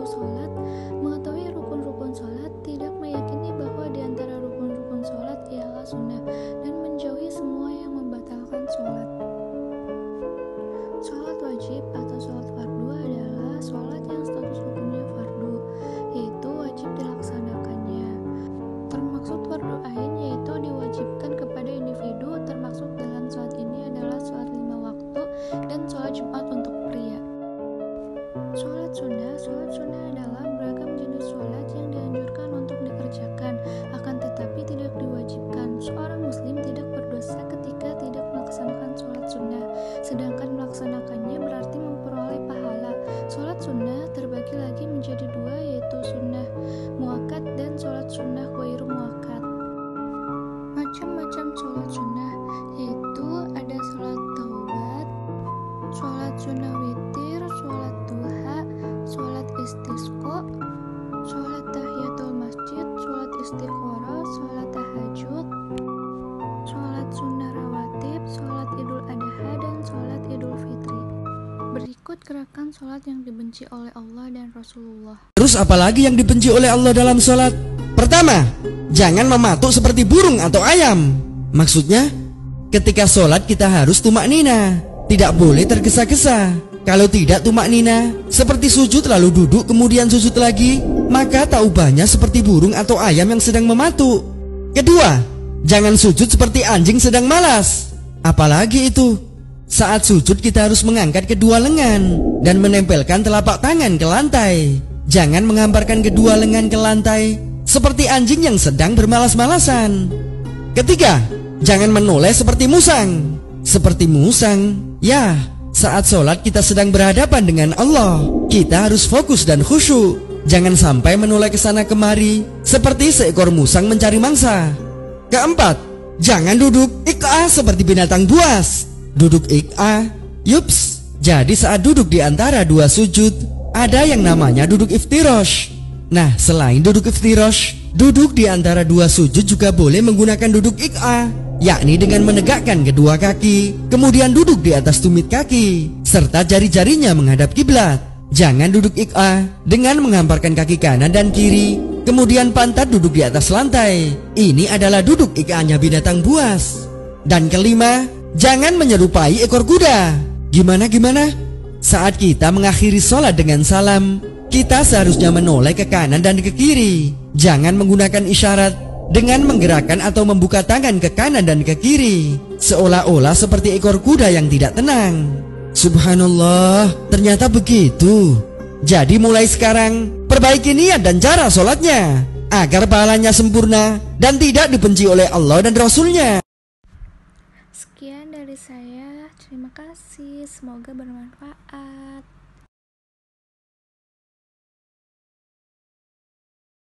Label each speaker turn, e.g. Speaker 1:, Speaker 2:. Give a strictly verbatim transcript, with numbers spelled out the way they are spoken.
Speaker 1: sholat, mengetahui rukun-rukun sholat, tidak meyakini bahwa di antara rukun-rukun sholat ialah sunnah, dan menjauhi semua yang membatalkan sholat. Sholat wajib atau sholat fardu adalah sholat yang status hukumnya fardu, yaitu wajib dilaksanakannya. Termaksud fardu ain, yaitu diwajibkan kepada individu. Termaksud dalam sholat ini adalah sholat lima waktu dan sholat Jumat untuk pria. Sholat sunnah, sholat sunnah adalah beragam jenis sholat yang dianjurkan untuk dikerjakan, akan tetapi tidak diwajibkan. Seorang muslim tidak berdosa ketika tidak melaksanakan sholat sunnah, sedangkan melaksanakannya berarti memperoleh pahala. Sholat sunnah terbagi lagi menjadi dua, yaitu sunnah muakkad dan sholat sunnah ghairu muakkad. Macam-macam sholat sunnah yaitu ada sholat taubat, sholat sunnah witir, sholat duha, sholat istisqa, sholat tahiyatul masjid, sholat istikharah, sholat tahajud, sholat sunnah rawatib, sholat idul adha, dan sholat idul fitri. Berikut gerakan sholat yang dibenci oleh Allah dan Rasulullah.
Speaker 2: Terus apalagi yang dibenci oleh Allah dalam sholat? Pertama, jangan mematuk seperti burung atau ayam. Maksudnya, ketika sholat kita harus tumak nina, tidak boleh tergesa-gesa. Kalau tidak tumak nina, seperti sujud lalu duduk kemudian sujud lagi, maka tak ubahnya seperti burung atau ayam yang sedang mematuk. Kedua, jangan sujud seperti anjing sedang malas. Apalagi itu, saat sujud kita harus mengangkat kedua lengan dan menempelkan telapak tangan ke lantai. Jangan menghamparkan kedua lengan ke lantai seperti anjing yang sedang bermalas-malasan. Ketiga, jangan menoleh seperti musang. Seperti musang, ya, saat sholat kita sedang berhadapan dengan Allah, kita harus fokus dan khusyuk. Jangan sampai menoleh ke sana kemari seperti seekor musang mencari mangsa. Keempat, jangan duduk iq'ah seperti binatang buas. Duduk iq'ah, yups, jadi saat duduk di antara dua sujud, ada yang namanya duduk iftirosh. Nah, selain duduk iftirosh, duduk di antara dua sujud juga boleh menggunakan duduk iq'ah, yakni dengan menegakkan kedua kaki, kemudian duduk di atas tumit kaki, serta jari-jarinya menghadap kiblat. Jangan duduk iq'ah dengan menghamparkan kaki kanan dan kiri, kemudian pantat duduk di atas lantai. Ini adalah duduk iq'ahnya binatang buas. Dan kelima, jangan menyerupai ekor kuda. Gimana-gimana? Saat kita mengakhiri sholat dengan salam, kita seharusnya menoleh ke kanan dan ke kiri. Jangan menggunakan isyarat dengan menggerakkan atau membuka tangan ke kanan dan ke kiri, seolah-olah seperti ekor kuda yang tidak tenang. Subhanallah, ternyata begitu. Jadi mulai sekarang, perbaiki niat dan cara sholatnya, agar pahalanya sempurna dan tidak dibenci oleh Allah dan Rasulnya.
Speaker 1: Sekian dari saya, terima kasih, semoga bermanfaat.